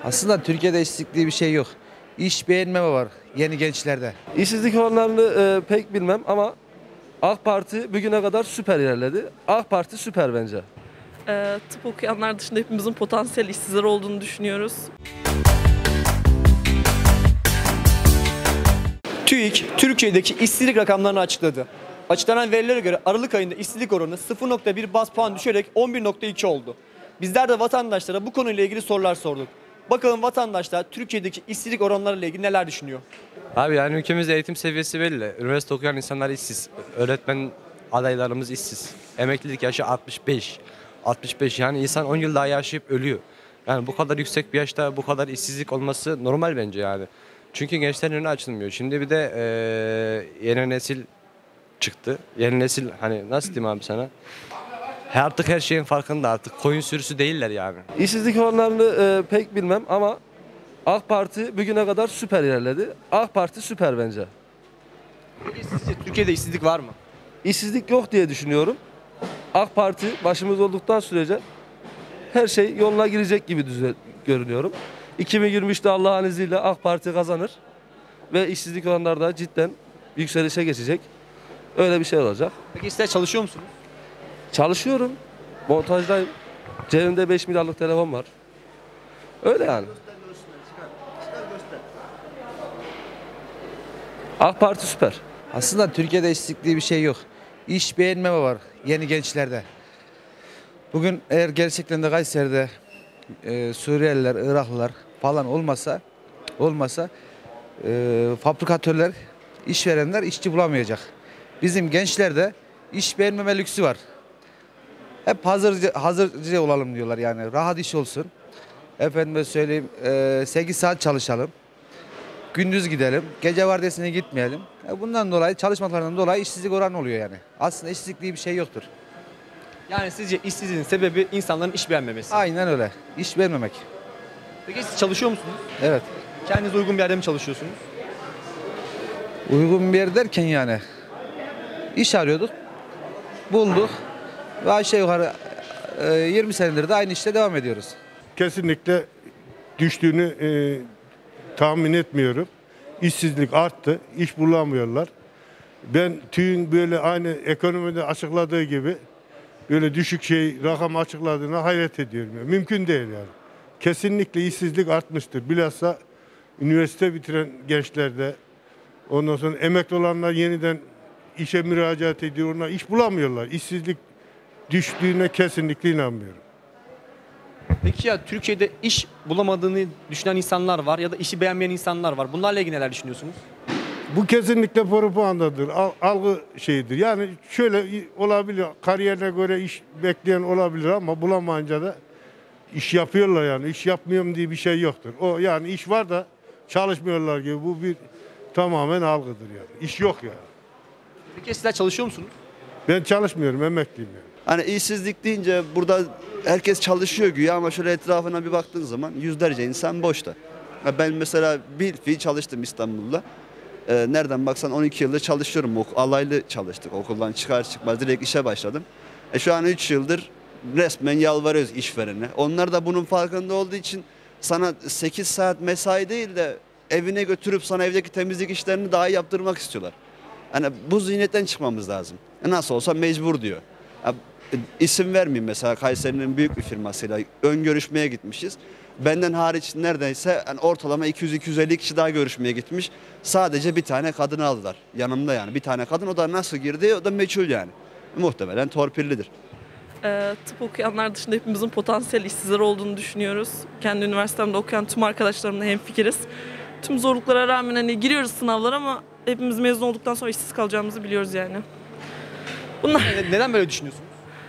Aslında Türkiye'de işsizlik diye bir şey yok. İş beğenmeme var yeni gençlerde. İşsizlik oranlarını pek bilmem ama AK Parti bugüne kadar süper ilerledi. AK Parti süper bence. Tıp okuyanlar dışında hepimizin potansiyel işsizler olduğunu düşünüyoruz. TÜİK, Türkiye'deki işsizlik rakamlarını açıkladı. Açıklanan verilere göre Aralık ayında işsizlik oranı 0,1 baz puan düşerek 11,2 oldu. Bizler de vatandaşlara bu konuyla ilgili sorular sorduk. Bakalım vatandaşlar Türkiye'deki işsizlik oranlarıyla ilgili neler düşünüyor? Abi yani ülkemizde eğitim seviyesi belli. Üniversite okuyan insanlar işsiz. Öğretmen adaylarımız işsiz. Emeklilik yaşı 65. 65 yani insan 10 yıl daha yaşayıp ölüyor. Yani bu kadar yüksek bir yaşta bu kadar işsizlik olması normal bence yani. Çünkü gençlerin önü açılmıyor. Şimdi bir de yeni nesil çıktı. Yeni nesil hani nasıl diyeyim abi sana? Artık her şeyin farkında, artık koyun sürüsü değiller yani. İşsizlik oranlarını pek bilmem ama AK Parti bugüne kadar süper ilerledi. AK Parti süper bence. Peki sizce Türkiye'de işsizlik var mı? İşsizlik yok diye düşünüyorum. AK Parti başımız olduktan sürece her şey yoluna girecek gibi görünüyorum. 2023'te Allah'ın izniyle AK Parti kazanır ve işsizlik oranları da cidden yükselişe geçecek. Öyle bir şey olacak. Peki sizler çalışıyor musunuz? Çalışıyorum. Montajdayım. Cebimde 5 milyarlık telefon var. Öyle yani. AK Parti süper. Aslında Türkiye'de işsizlik diye bir şey yok. İş beğenmeme var yeni gençlerde. Bugün eğer gerçekten de Kayseri'de Suriyeliler, Iraklılar falan olmasa fabrikatörler, işverenler işçi bulamayacak. Bizim gençlerde iş beğenmeme lüksü var. Hep hazırcı olalım diyorlar yani. Rahat iş olsun. Efendime söyleyeyim 8 saat çalışalım. Gündüz gidelim. Gece vardiyasına gitmeyelim. Bundan dolayı çalışmalarından dolayı işsizlik oranı oluyor yani. Aslında işsizlik diye bir şey yoktur. Yani sizce işsizliğin sebebi insanların iş beğenmemesi? Aynen öyle. İş vermemek. Peki siz çalışıyor musunuz? Evet. Kendinize uygun bir yerde mi çalışıyorsunuz? Uygun bir yer derken yani iş arıyorduk. Bulduk. Ve aşağı yukarı 20 senedir de aynı işte devam ediyoruz. Kesinlikle düştüğünü tahmin etmiyorum. İşsizlik arttı, iş bulamıyorlar. Ben TÜİK'in böyle aynı ekonomide açıkladığı gibi böyle düşük rakam açıkladığına hayret ediyorum. Mümkün değil yani. Kesinlikle işsizlik artmıştır. Bilhassa üniversite bitiren gençlerde, ondan sonra emekli olanlar yeniden işe müracaat ediyor. Onlar iş bulamıyorlar. İşsizlik düştüğüne kesinlikle inanmıyorum. Peki ya Türkiye'de iş bulamadığını düşünen insanlar var ya da işi beğenmeyen insanlar var. Bunlarla ilgili neler düşünüyorsunuz? Bu kesinlikle propagandadır, algı şeyidir. Yani şöyle olabilir, kariyerine göre iş bekleyen olabilir ama bulamayınca da iş yapıyorlar yani. İş yapmıyorum diye bir şey yoktur. O yani iş var da çalışmıyorlar gibi bu bir tamamen algıdır yani. İş yok yani. Peki sizler çalışıyor musunuz? Ben çalışmıyorum, emekliyim yani. Hani işsizlik deyince burada herkes çalışıyor güya ama şöyle etrafına bir baktığın zaman yüzlerce insan boşta. Ben mesela bir fiil çalıştım İstanbul'da. Nereden baksan 12 yıldır çalışıyorum. Alaylı çalıştık. Okuldan çıkar çıkmaz direkt işe başladım. Şu an 3 yıldır resmen yalvarıyoruz işverene. Onlar da bunun farkında olduğu için sana 8 saat mesai değil de evine götürüp sana evdeki temizlik işlerini daha iyi yaptırmak istiyorlar. Hani bu zihniyetten çıkmamız lazım. Nasıl olsa mecbur diyor. İsim vermeyeyim mesela Kayseri'nin büyük bir firmasıyla ön görüşmeye gitmişiz. Benden hariç neredeyse yani ortalama 200-250 kişi daha görüşmeye gitmiş. Sadece bir tane kadını aldılar. Yanımda yani bir tane kadın, o da nasıl girdi o da meçhul yani. Muhtemelen torpillidir. Tıp okuyanlar dışında hepimizin potansiyel işsizler olduğunu düşünüyoruz. Kendi üniversitemde okuyan tüm arkadaşlarımla hemfikiriz. Tüm zorluklara rağmen hani giriyoruz sınavlara ama hepimiz mezun olduktan sonra işsiz kalacağımızı biliyoruz yani. Bunlar... Neden böyle düşünüyorsunuz?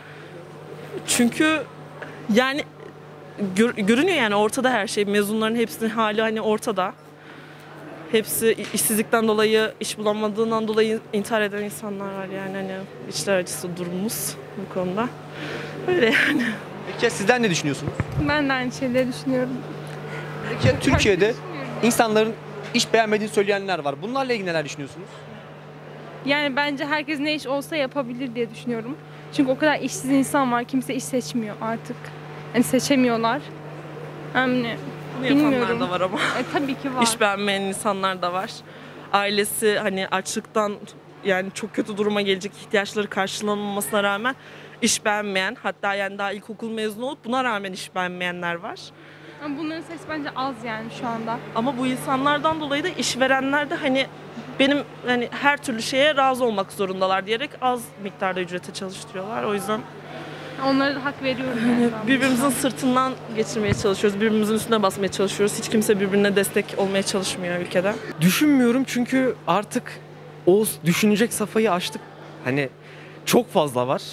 Çünkü yani görünüyor yani ortada her şey. Mezunların hepsinin hali hani ortada. Hepsi işsizlikten dolayı, iş bulamadığından dolayı intihar eden insanlar var yani hani içler acısı durumumuz bu konuda. Öyle yani. Peki ya sizler ne düşünüyorsunuz? Ben de aynı şeyleri düşünüyorum. Peki ya Türkiye'de insanların iş beğenmediğini söyleyenler var. Bunlarla ilgili neler düşünüyorsunuz? Yani bence herkes ne iş olsa yapabilir diye düşünüyorum. Çünkü o kadar işsiz insan var, kimse iş seçmiyor artık. Yani seçemiyorlar. Yani Bunu yapanlar Bilmiyorum. da var ama. Tabii ki var. İş beğenmeyen insanlar da var. Ailesi hani açlıktan yani çok kötü duruma gelecek ihtiyaçları karşılanmamasına rağmen iş beğenmeyen, hatta yani daha ilkokul mezunu olup buna rağmen iş beğenmeyenler var. Ama bunların sayısı bence az yani şu anda. Ama bu insanlardan dolayı da işverenler de hani benim hani her türlü şeye razı olmak zorundalar diyerek az miktarda ücrete çalıştırıyorlar. O yüzden Onlara da hak veriyorum yani. ben. birbirimizin sırtından geçirmeye çalışıyoruz. Birbirimizin üstüne basmaya çalışıyoruz. Hiç kimse birbirine destek olmaya çalışmıyor ülkede. Düşünmüyorum çünkü artık o düşünecek safhayı aştık. Hani çok fazla var.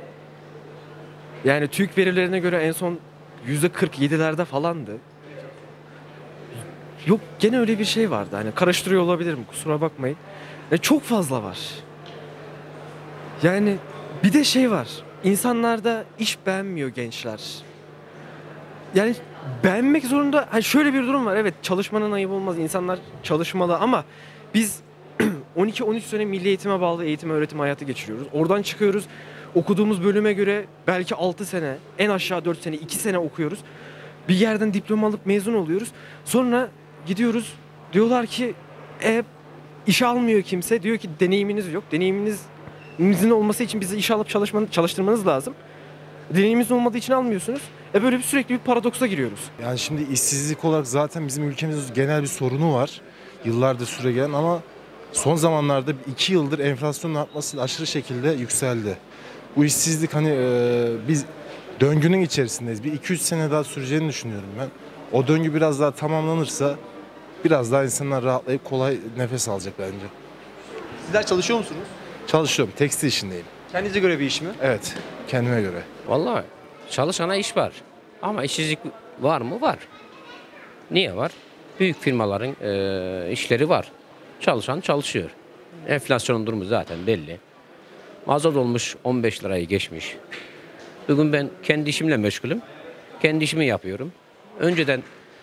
Yani TÜİK verilerine göre en son %47'lerde falandı. Yok gene öyle bir şey vardı. Hani karıştırıyor olabilirim, kusura bakmayın. Çok fazla var. Yani bir de şey var. İnsanlarda iş beğenmiyor gençler. Yani beğenmek zorunda. Hani şöyle bir durum var. Evet, çalışmanın ayıbı olmaz. İnsanlar çalışmalı ama biz 12-13 sene milli eğitime bağlı eğitim öğretim hayatı geçiriyoruz. Oradan çıkıyoruz. Okuduğumuz bölüme göre belki 6 sene, en aşağı 4 sene, 2 sene okuyoruz. Bir yerden diploma alıp mezun oluyoruz. Sonra gidiyoruz. Diyorlar ki işe almıyor kimse. Diyor ki deneyiminiz yok. Deneyiminizin olması için bizi işe alıp çalıştırmanız lazım. Deneyimimiz olmadığı için almıyorsunuz. Böyle bir sürekli bir paradoksa giriyoruz. Yani şimdi işsizlik olarak zaten bizim ülkemizin genel bir sorunu var. Yıllardır süregelen ama son zamanlarda 2 yıldır enflasyonun artması aşırı şekilde yükseldi. Bu işsizlik hani biz döngünün içerisindeyiz. Bir 2-3 sene daha süreceğini düşünüyorum ben. O döngü biraz daha tamamlanırsa biraz daha insanlar rahatlayıp kolay nefes alacak bence. Sizler çalışıyor musunuz? Çalışıyorum, tekstil işindeyim. Kendinize göre bir iş mi? Evet, kendime göre. Vallahi çalışana iş var. Ama işsizlik var mı? Var. Niye var? Büyük firmaların işleri var. Çalışan çalışıyor. Enflasyonun durumu zaten belli. Mazot olmuş 15 lirayı geçmiş. Bugün ben kendi işimle meşgulüm. Kendi işimi yapıyorum. Önceden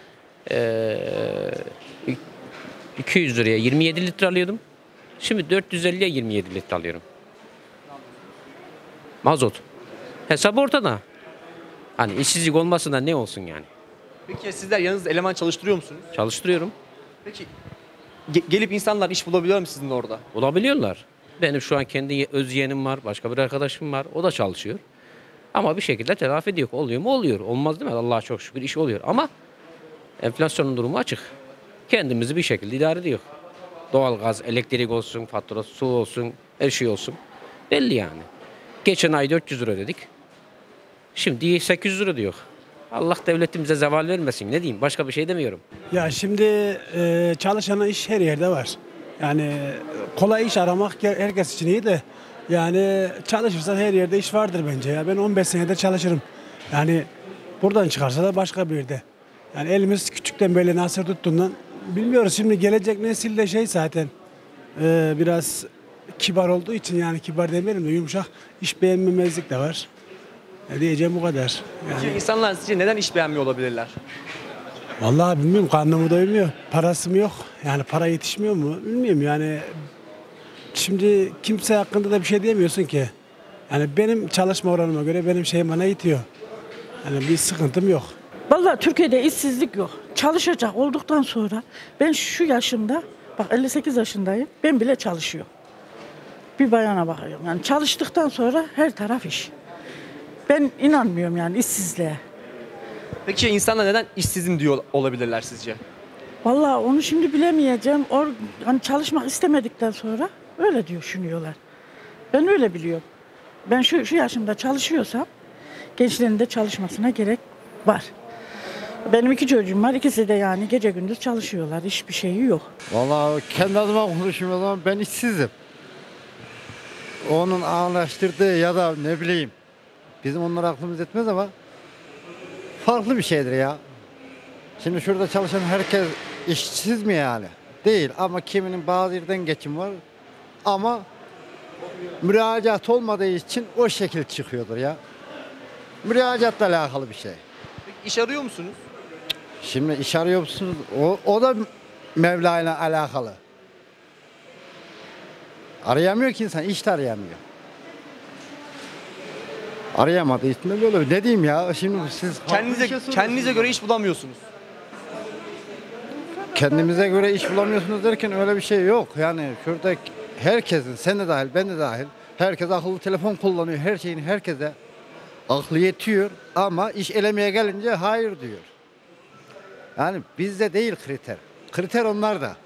200 liraya 27 litre alıyordum. Şimdi 450'ye 27 litre alıyorum. Mazot. Hesap ortada. Hani işsizlik olmasın da ne olsun yani. Peki sizler yanınızda eleman çalıştırıyor musunuz? Çalıştırıyorum. Peki gelip insanlar iş bulabiliyor mu sizin orada? Bulabiliyorlar. Benim şu an kendi öz yeğenim var. Başka bir arkadaşım var. O da çalışıyor. Ama bir şekilde telafi ediyor. Oluyor mu? Oluyor. Olmaz değil mi? Allah'a çok şükür iş oluyor. Ama enflasyonun durumu açık. Kendimizi bir şekilde idare ediyor. Doğalgaz, elektrik olsun, fatura, su olsun, her şey olsun. Belli yani. Geçen ay 400 lira ödedik. Şimdi 800 lira diyor. Allah devletimize zeval vermesin. Ne diyeyim? Başka bir şey demiyorum. Ya şimdi çalışana iş her yerde var. Yani kolay iş aramak herkes için iyi de yani çalışırsan her yerde iş vardır bence ya. Ben 15 senedir çalışırım. Yani buradan çıkarsa da başka bir yerde. Yani elimiz küçükten böyle nasır tuttuğundan bilmiyoruz. Şimdi gelecek nesil de şey zaten biraz kibar olduğu için, yani kibar demeyelim de yumuşak, iş beğenmemezlik de var. Diyeceğim bu kadar. Peki insanlar sizce neden iş beğenmiyor olabilirler? Vallahi bilmiyorum, karnımı doymuyor, parası mı yok, yani para yetişmiyor mu bilmiyorum yani. Şimdi kimse hakkında da bir şey diyemiyorsun ki. Yani benim çalışma oranıma göre benim şeyim bana yetiyor. Yani bir sıkıntım yok. Vallahi Türkiye'de işsizlik yok. Çalışacak olduktan sonra ben şu yaşımda, bak 58 yaşındayım, ben bile çalışıyorum. Bir bayana bakıyorum. Yani çalıştıktan sonra her taraf iş. Ben inanmıyorum yani işsizliğe. Peki insanlar neden işsizim diyor olabilirler sizce? Vallahi onu şimdi bilemeyeceğim. Hani çalışmak istemedikten sonra öyle düşünüyorlar. Ben öyle biliyorum. Ben şu yaşımda çalışıyorsam gençlerin de çalışmasına gerek var. Benim 2 çocuğum var. İkisi de yani gece gündüz çalışıyorlar. Hiçbir şeyi yok. Vallahi kendi adıma konuşayım o zaman, ben işsizim. Onun anlaştırdığı ya da ne bileyim, bizim onlar aklımız etmez ama farklı bir şeydir ya. Şimdi şurada çalışan herkes işsiz mi yani? Değil, ama kiminin bazı yerden geçim var ama müracaat olmadığı için o şekil çıkıyordur ya. Müracaatla alakalı bir şey. Peki iş arıyor musunuz? Şimdi iş arıyor musunuz? O da Mevla ile alakalı. Arayamıyor ki insan, iş de arayamıyor. Arayamadığı için de böyle. Ne diyeyim ya? Şimdi siz Kendinize göre iş bulamıyorsunuz. kendimize göre iş bulamıyorsunuz derken öyle bir şey yok. Yani şurada herkesin, sen de dahil, ben de dahil, herkes akıllı telefon kullanıyor. Her şeyin herkese aklı yetiyor ama iş elemeye gelince hayır diyor. Yani bizde değil kriter. Kriter onlarda.